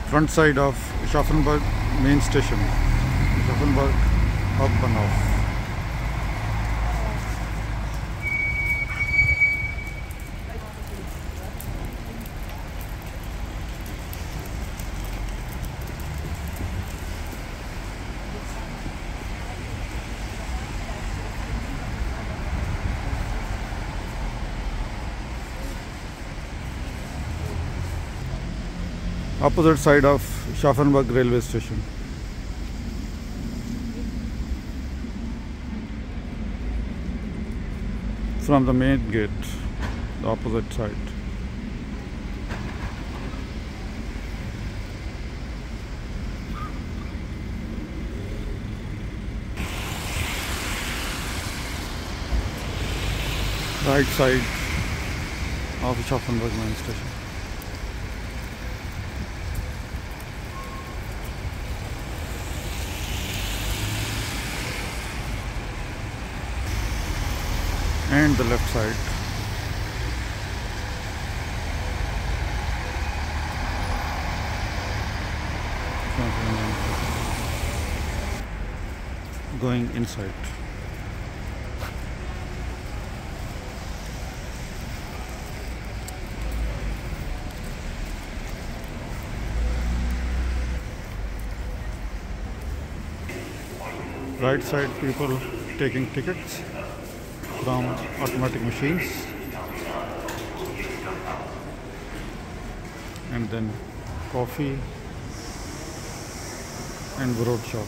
front side of Aschaffenburg main station, Aschaffenburg of Bahnhof. Opposite side of Aschaffenburg railway station. From the main gate, the opposite side. Right side of Aschaffenburg main station. And the left side. Going inside. Right side, people taking tickets from automatic machines, and then coffee and bread shop.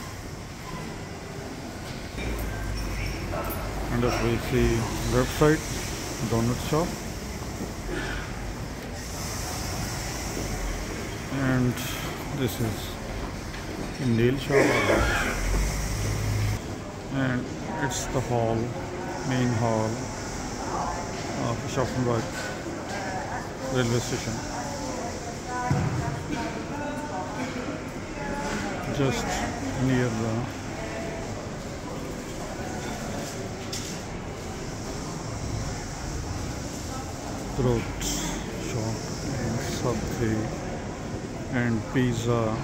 And as we see left side, donut shop, and this is nail shop, and it's the hall, main hall of Aschaffenburg railway station. Just near the fruit shop and Subway and pizza.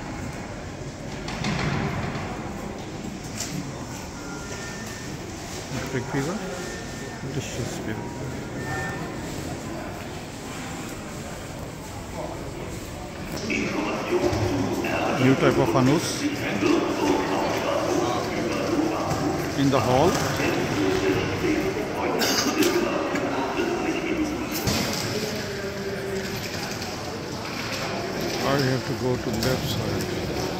Big pizza, delicious pizza. New type of anus in the hall. I have to go to left side.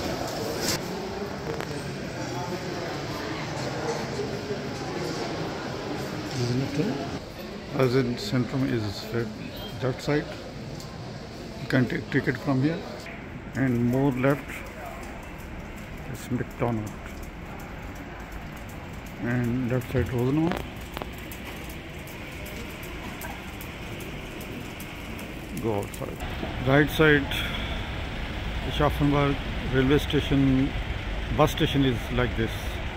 As in Centrum is left side, you can take ticket from here, and more left is McDonald, and left side Rosenau, go outside. Right side Aschaffenburg railway station, bus station is like this.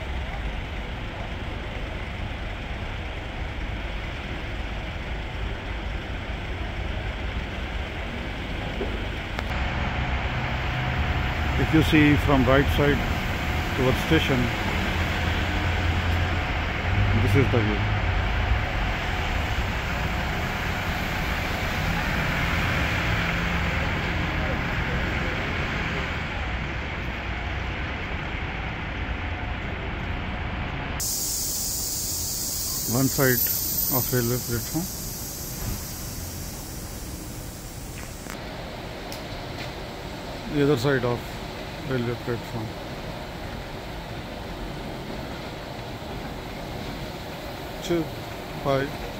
If you see from right side towards station, this is the view. One side of railway platform. The other side of railway platform. Bye.